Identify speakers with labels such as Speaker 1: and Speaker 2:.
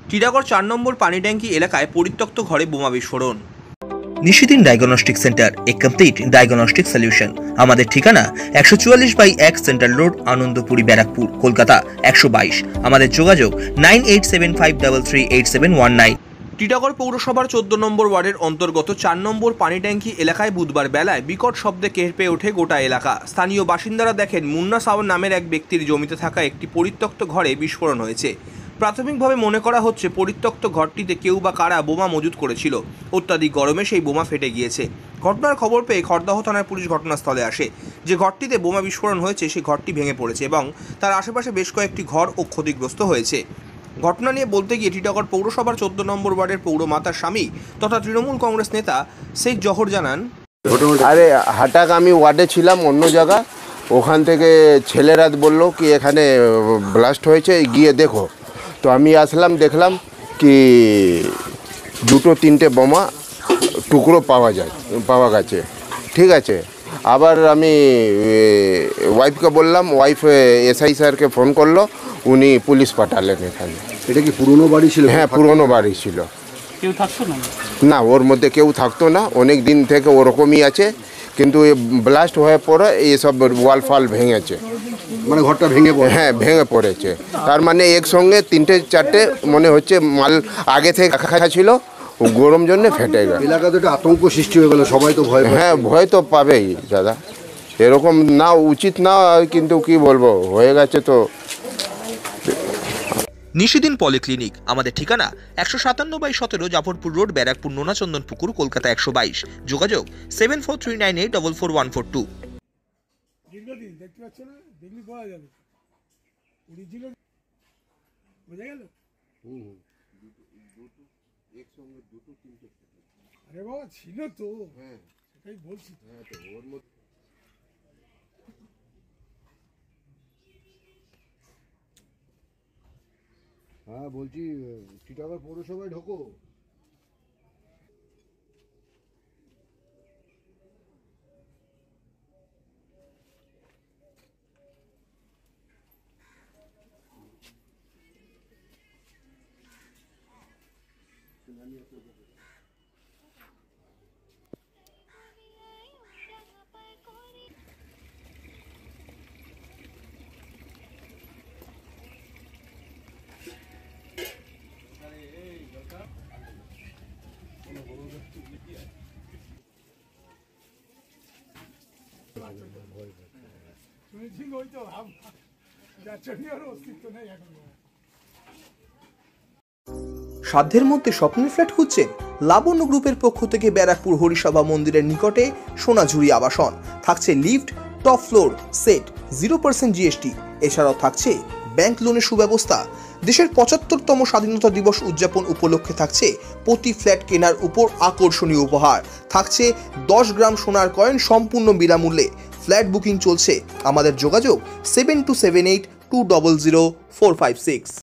Speaker 1: টিটাগড় ৪ নম্বর পানি ট্যাঙ্কি এলাকায় পরিত্যক্ত ঘরে বোমা বিস্ফোরণ।
Speaker 2: Nishidin diagnostic centre, a complete diagnostic solution. আমাদের ঠিকানা 144/1 সেন্ট্রাল রোড, আনন্দপুরি, ব্যারাকপুর, কলকাতা 122। আমাদের যোগাযোগ 9875338719।
Speaker 1: টিটাগড় পৌরসভার ১৪ নম্বর ওয়ার্ডের অন্তর্গত ৪ নম্বর পানি ট্যাঙ্কি এলাকায় বুধবার বেলায় বিকট শব্দে কেঁপে ওঠে গোটা এলাকা। স্থানীয় বাসিন্দারা দেখেন মুন্না সাওয়ার নামের এক ব্যক্তির জমিতে থাকা একটি পরিত্যক্ত ঘরে বিস্ফোরণ হয়েছে। প্রাথমিকভাবে মনে করা হচ্ছে পরিত্যক্ত ঘরটিতে কেউ বা কারা বোমা মজুত করেছিল। অত্যাধিক গরমে সেই বোমা ফেটে গিয়েছে। ঘটনার খবর পেয়ে খড়দহ থানার পুলিশ ঘটনাস্থলে আসে। যে ঘরটিতে বোমা বিস্ফোরণ হয়েছে সেই ঘরটি ভেঙে পড়েছে এবং তার আশেপাশে বেশ কয়েকটি ঘর ও ক্ষতিগ্রস্ত হয়েছে। ঘটনা নিয়ে বলতে গিয়ে টিটাগড় পৌরসভার ১৪ নম্বর ওয়ার্ডের পৌরমাতার স্বামী তথা তৃণমূল কংগ্রেস নেতা শেখ জহর জানান,
Speaker 3: আরে হাটাক আমি ওয়ার্ডে ছিলাম অন্য জায়গা, ওখান থেকে ছেলেরা বললো কি এখানে ব্লাস্ট হয়েছে, গিয়ে দেখো। তো আমি আসলাম, দেখলাম কি 2-3টে বোমা টুকরো পাওয়া গেছে। ঠিক আছে, আবার আমি ওয়াইফকে বললাম, ওয়াইফ এসআই স্যারকে ফোন করলো, উনি পুলিশ পাঠালেন এখানে।
Speaker 4: এটা কি পুরনো বাড়ি ছিল?
Speaker 3: হ্যাঁ, পুরনো বাড়ি ছিল।
Speaker 5: কেউ থাকতো না?
Speaker 3: না, ওর মধ্যে কেউ থাকতো না, অনেক দিন থেকে ওরকমই আছে, কিন্তু ব্লাস্ট হয়ে পরে এইসব ওয়াল ফাল ভেঙেছে।
Speaker 4: মানে ঘরটা ভেঙে পড়ে?
Speaker 3: হ্যাঁ, ভেঙে পড়েছে। তার মানে একসঙ্গে 3-4টে মনে হচ্ছে মাল আগে থেকে রাখা ছিল, গরম জন্য ফেটে গেল।
Speaker 4: এলাকাতে একটা আতঙ্ক সৃষ্টি হয়ে গেল, সবাই তো ভয়।
Speaker 3: হ্যাঁ, ভয় তো পাবেই দাদা, এরকম না উচিত না, কিন্তু কি বলবো, হয়ে গেছে তো।
Speaker 2: নিশিদিন পলিক্লিনিক, আমাদের ঠিকানা 157/17 জাফরপুর রোড, ব্যারাকপুর, নোনাচন্দন পুকুর, কলকাতা 122। যোগাযোগ 7439844142।
Speaker 6: দীর্ঘদিন দেখতে পাচ্ছ না, দেখলি পাওয়া যাবে অরিজিনাল বোঝা গেল। আরে বাবা ছিল তো, সেটাই বলছি।
Speaker 4: হ্যাঁ বলছি, টিটাগড় পৌরসভায় ঢোকো।
Speaker 6: শুনেছি ওই তো যার জন্য আর অস্তিত্ব নেই এখন।
Speaker 1: সাধ্যের মধ্যে স্বপ্নের ফ্ল্যাট খুঁজছেন? লাবণ্য গ্রুপের পক্ষ থেকে ব্যারাকপুর হরিসভা মন্দিরের নিকটে সোনাঝুরি আবাসন। থাকছে lift, top floor, set, 0% GST. এছাড়াও থাকছে ব্যাংক লোনের সুব্যবস্থা। দেশের ৭৫তম স্বাধীনতা দিবস উদযাপন উপলক্ষে থাকছে প্রতি ফ্ল্যাট কেনার উপর আকর্ষণীয় উপহার। থাকছে 10 গ্রাম সোনার কয়েন সম্পূর্ণ বিনামূল্যে। ফ্ল্যাট বুকিং চলছে। আমাদের যোগাযোগ 7278200456।